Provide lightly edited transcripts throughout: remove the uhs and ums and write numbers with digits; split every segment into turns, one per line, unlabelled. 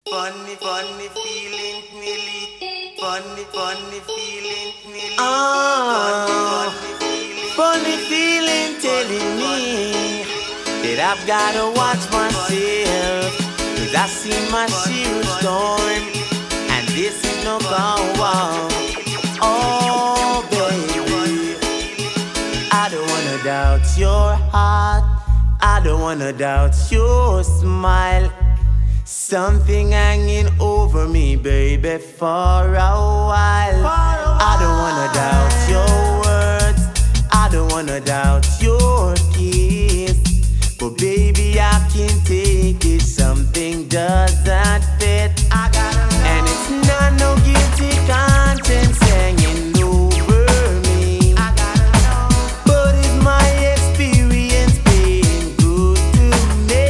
Funny, funny feeling, Millie. Funny, funny feeling, Millie.
Funny feeling telling me that I've gotta watch myself, 'cause I see my share of storm, and this is no go-on. Oh baby, I don't wanna doubt your heart, I don't wanna doubt your smile. Something hanging over me, baby, for a while. I don't wanna doubt your words, I don't wanna doubt your kiss, but baby, I can't take it. Something doesn't fit, and it's not no guilty conscience hanging over me. But is my experience being good to me?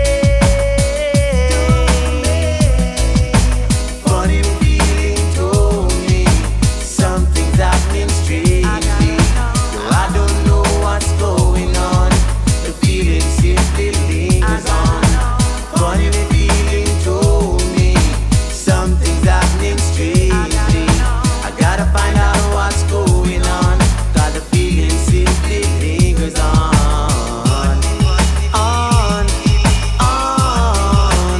Funny feeling told me something's happening strangely. Though I don't know what's going on, the feeling simply lingers on. Funny feeling told me something's happening strangely. I gotta find out what's going on, 'cause the feeling simply lingers on. On, on.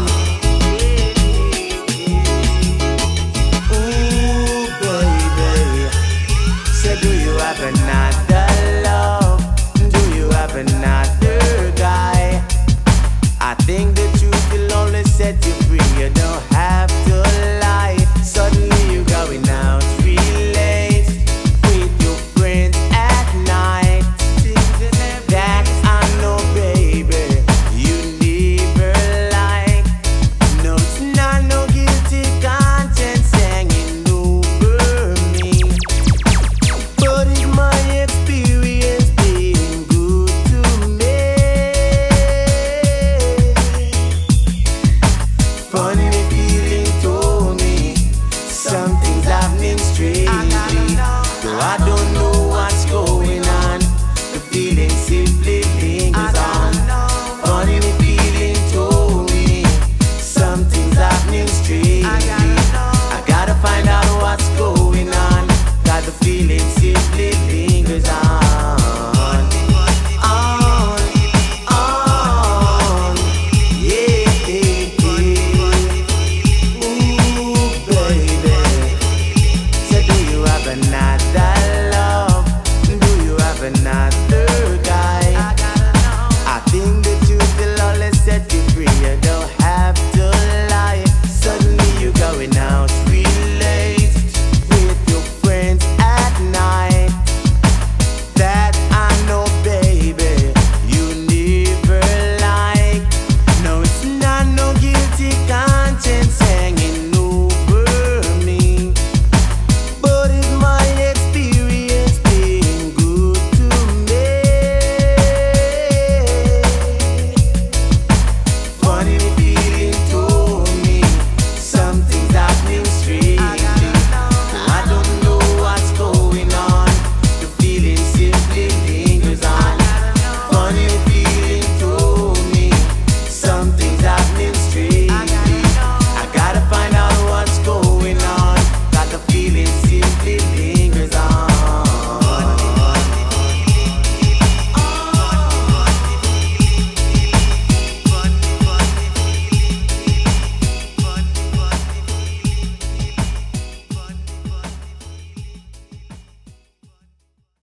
Ooh, baby. Say, do you have another love? Do you have another guy? I think the truth will only set you free. You don't have